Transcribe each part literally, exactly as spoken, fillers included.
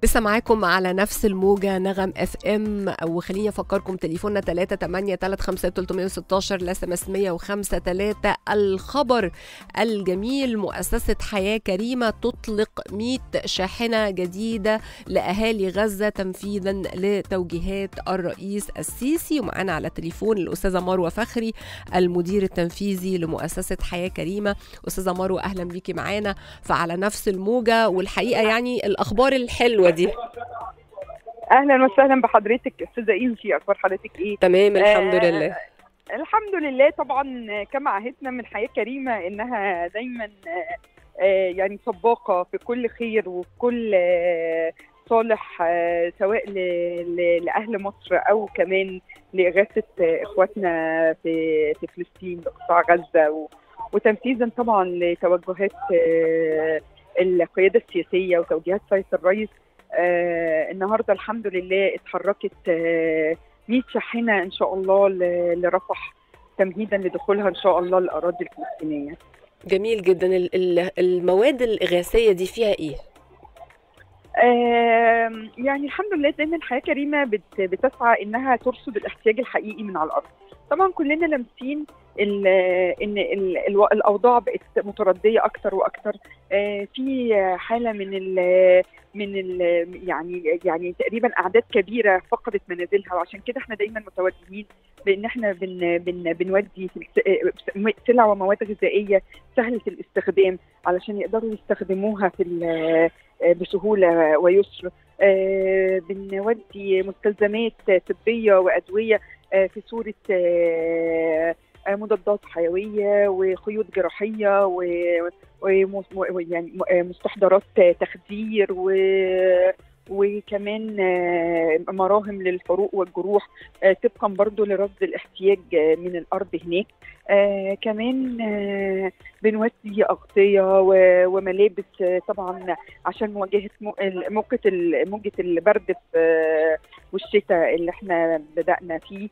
لسه معاكم على نفس الموجة نغم اف ام، وخليني افكركم تليفوننا ثلاثة ثمانية ثلاثة خمسة ثلاثة ستة عشر، الاس ام اس مية وخمسة ثلاثة. الخبر الجميل: مؤسسة حياة كريمة تطلق مئة شاحنة جديدة لأهالي غزة تنفيذا لتوجيهات الرئيس السيسي. ومعانا على التليفون الأستاذة مروة فخري المدير التنفيذي لمؤسسة حياة كريمة. أستاذة مروة أهلا بيكي معانا فعلى نفس الموجة، والحقيقة يعني الأخبار الحلوة دي. اهلا وسهلا بحضرتك استاذه انجي، اخبار حضرتك ايه؟ تمام الحمد آه لله. الحمد لله. طبعا كما عهدنا من حياه كريمه انها دايما آه يعني سباقه في كل خير وفي كل آه صالح، آه سواء لاهل مصر او كمان لاغاثه آه اخواتنا في في فلسطين بقطاع غزه، وتنفيذا طبعا لتوجهات آه القياده السياسيه وتوجيهات سياده الرئيس. آه النهارده الحمد لله اتحركت آه مئة شاحنه ان شاء الله لرفح تمهيدا لدخولها ان شاء الله الاراضي الفلسطينيه. جميل جدا. المواد الاغاثيه دي فيها ايه؟ آه يعني الحمد لله دايما حياه كريمه بت بتسعى انها ترصد الاحتياج الحقيقي من على الارض. طبعا كلنا لامسين ان ال ال الاوضاع بقت مترديه اكتر واكتر، آه في حاله من ال من ال يعني يعني تقريبا اعداد كبيره فقدت منازلها، وعشان كده احنا دايما متوجهين بان احنا بن بن بنودي سلع ومواد غذائيه سهله الاستخدام علشان يقدروا يستخدموها في بسهوله ويسر. آه بنودي مستلزمات طبيه وادويه آه في صوره آه مضادات حيويه وخيوط جراحيه ويعني مستحضرات تخدير و وكمان مراهم للحروق والجروح طبقا برضو لرصد الاحتياج من الارض هناك. آه كمان آه بنودي اغطيه وملابس طبعا عشان مواجهه موجه موجه البرد والشتاء اللي احنا بدانا فيه.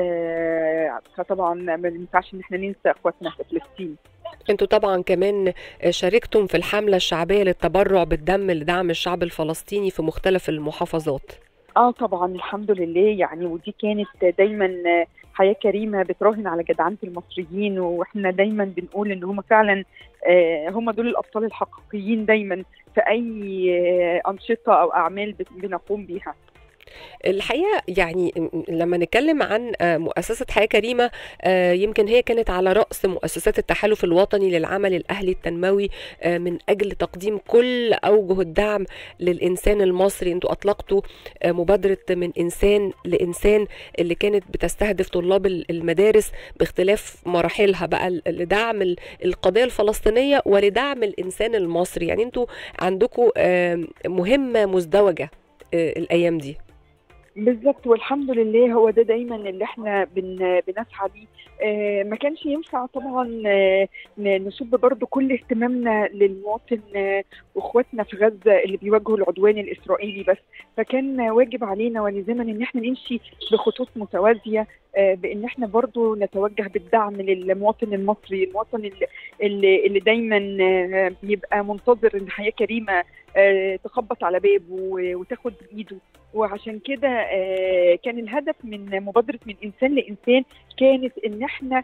آه فطبعا ما ينفعش ان احنا ننسى اخواتنا في فلسطين. انتوا طبعا كمان شاركتم في الحملة الشعبية للتبرع بالدم لدعم الشعب الفلسطيني في مختلف المحافظات. اه طبعا الحمد لله، يعني ودي كانت دايما حياة كريمة بتراهن على جدعنة المصريين، واحنا دايما بنقول ان هم فعلا آه هم دول الابطال الحقيقيين دايما في اي آه انشطة او اعمال بنقوم بيها. الحقيقة يعني لما نتكلم عن مؤسسة حياة كريمة، يمكن هي كانت على رأس مؤسسات التحالف الوطني للعمل الأهلي التنموي من أجل تقديم كل أوجه الدعم للإنسان المصري. انتوا أطلقتوا مبادرة من إنسان لإنسان اللي كانت بتستهدف طلاب المدارس باختلاف مراحلها بقى لدعم القضية الفلسطينية ولدعم الإنسان المصري. يعني انتوا عندكم مهمة مزدوجة الأيام دي. بالظبط، والحمد لله هو ده دايما اللي احنا بن بنسعى ليه. آه ما كانش ينفع طبعا آه نصب برضو كل اهتمامنا للمواطن آه واخواتنا في غزه اللي بيواجهوا العدوان الاسرائيلي بس، فكان واجب علينا ولزاما ان احنا نمشي بخطوط متوازيه، آه بان احنا برضو نتوجه بالدعم للمواطن المصري، المواطن اللي, اللي, اللي دايما آه بيبقى منتظر ان حياه كريمه آه تخبط على بابه وتاخد بايده. وعشان كده آه كان الهدف من مبادرة من إنسان لإنسان كانت إن احنا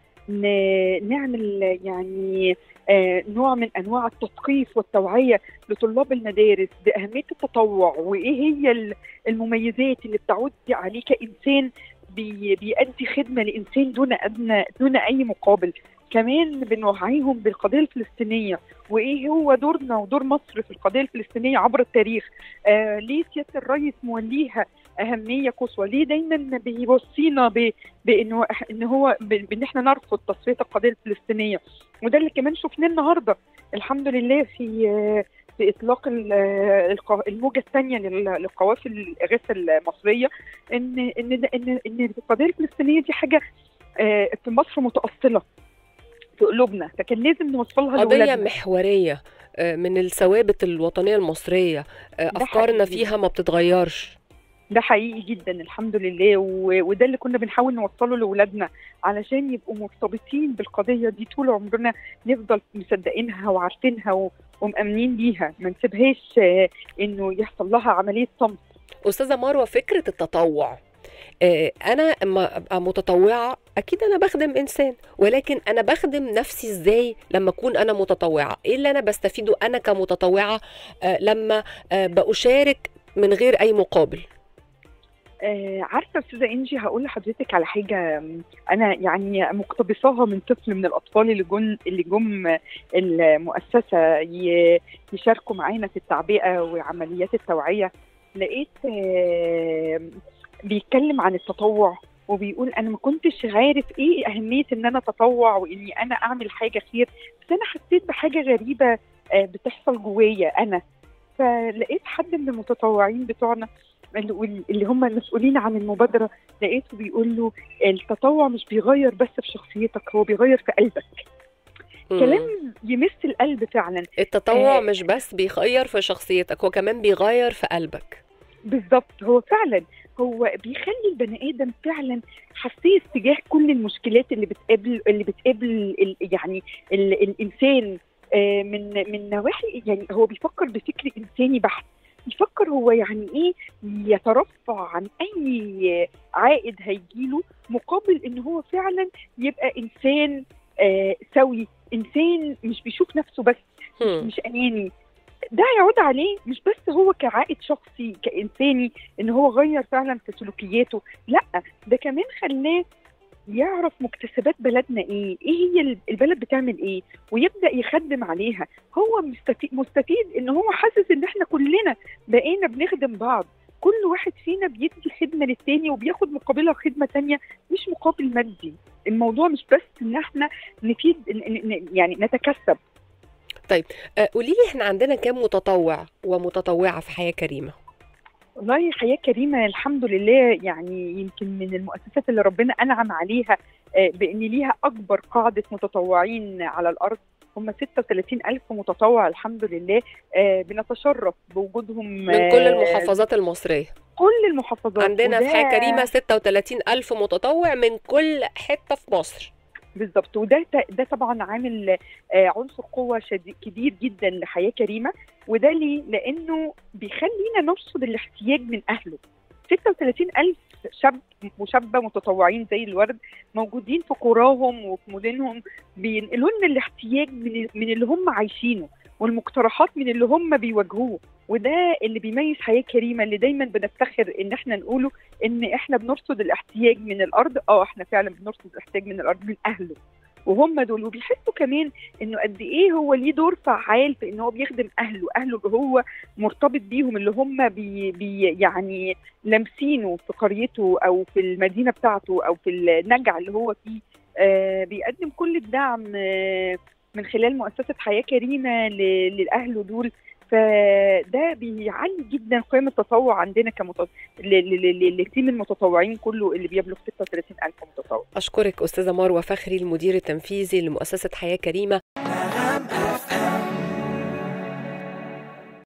نعمل يعني آه نوع من أنواع التثقيف والتوعية لطلاب المدارس بأهمية التطوع، وإيه هي المميزات اللي بتعود عليه كإنسان بي بيأدي خدمة لإنسان دون أدنى دون أي مقابل. كمان بنوعيهم بالقضية الفلسطينية وإيه هو دورنا ودور مصر في القضية الفلسطينية عبر التاريخ. آه ليه سيادة الرئيس موليها أهمية قصوى، ليه دايما بيوصينا بأنه إن هو بأن احنا نرفض تصفية القضية الفلسطينية. وده اللي كمان شفناه النهاردة الحمد لله في آه في إطلاق الموجة الثانية للقوافل الإغاثة المصرية، إن إن إن إن القضية الفلسطينية دي حاجة آه في مصر متأصلة في قلوبنا، فكان لازم نوصلها قضية لولادنا. محورية من الثوابت الوطنية المصرية، أفكارنا فيها ما بتتغيرش. ده حقيقي جدا الحمد لله، وده اللي كنا بنحاول نوصله لأولادنا علشان يبقوا مرتبطين بالقضية دي طول عمرنا، نفضل مصدقينها وعارفينها ومأمنين بيها، ما نسيبهاش إنه يحصل لها عملية صمت. أستاذة مروة، فكرة التطوع، أنا أما أبقى متطوعة أكيد أنا بخدم إنسان، ولكن أنا بخدم نفسي إزاي لما أكون أنا متطوعة؟ إيه اللي أنا بستفيده أنا كمتطوعة لما بأشارك من غير أي مقابل؟ آه عارفه استاذه انجي، هقول لحضرتك على حاجه انا يعني مقتبساها من طفل من الاطفال اللي جم اللي جم المؤسسه يشاركوا معانا في التعبئه وعمليات التوعيه. لقيت آه بيتكلم عن التطوع وبيقول انا ما كنتش عارف ايه اهميه ان انا اتطوع واني انا اعمل حاجه خير، بس انا حسيت بحاجه غريبه آه بتحصل جوايا انا. فلقيت حد من المتطوعين بتوعنا اللي هم المسؤولين عن المبادرة، لقيته بيقول له التطوع مش بيغير بس في شخصيتك، هو بيغير في قلبك. مم. كلام يمس القلب فعلا. التطوع آه مش بس بيغير في شخصيتك، هو كمان بيغير في قلبك. بالظبط، هو فعلا هو بيخلي البني آدم فعلا حساس تجاه كل المشكلات اللي بتقابل اللي بتقابل يعني ال الإنسان آه من من نواحي، يعني هو بيفكر بفكر إنساني بحت، يفكر هو يعني ايه يترفع عن اي عائد هيجيله مقابل ان هو فعلا يبقى انسان آه سوي، انسان مش بيشوف نفسه بس، مش, مش اناني. ده هيعود عليه مش بس هو كعائد شخصي كانساني ان هو غير فعلا في سلوكياته، لا ده كمان خلاه يعرف مكتسبات بلدنا ايه، ايه هي البلد بتعمل ايه، ويبدأ يخدم عليها. هو مستفيد, مستفيد ان هو حاسس ان احنا كلنا بقينا بنخدم بعض، كل واحد فينا بيدي خدمة للتاني وبياخد مقابلها خدمة تانية، مش مقابل مادي. الموضوع مش بس ان احنا نفيد يعني نتكسب. طيب قولي لي، احنا عندنا كام متطوع ومتطوعة في حياة كريمة؟ والله حياة كريمة الحمد لله يعني يمكن من المؤسسات اللي ربنا أنعم عليها بأن ليها أكبر قاعدة متطوعين على الأرض، هم ستة وثلاثين ألف متطوع الحمد لله. بنتشرف بوجودهم من كل المحافظات المصرية. كل المحافظات عندنا في حياة كريمة ستة وثلاثين ألف متطوع من كل حتة في مصر. بالظبط، وده ده طبعا عامل عنصر قوه شديد كبير جدا لحياه كريمه. وده ليه؟ لانه بيخلينا نرصد الاحتياج من اهله. ستة وثلاثين ألف شاب وشابه متطوعين زي الورد موجودين في قراهم وفي مدنهم، بينقلوا لنا الاحتياج من من اللي هم عايشينه والمقترحات من اللي هم بيواجهوه. وده اللي بيميز حياه كريمه، اللي دايما بنفتخر ان احنا نقوله ان احنا بنرصد الاحتياج من الارض. اه احنا فعلا بنرصد الاحتياج من الارض من اهله، وهم دول. وبيحسوا كمان انه قد ايه هو ليه دور فعال في ان هو بيخدم اهله، اهله اللي هو مرتبط بيهم، اللي هم بي بي يعني لامسينه في قريته او في المدينه بتاعته او في النجع اللي هو فيه. آه بيقدم كل الدعم آه من خلال مؤسسه حياه كريمه للاهل دول. فده بيعلي جدا قيمه التطوع عندنا كمتطوع لتيم المتطوعين كله اللي بيبلغ ستة وثلاثين ألف متطوع. اشكرك استاذه مروه فخري، المدير التنفيذي لمؤسسه حياه كريمه.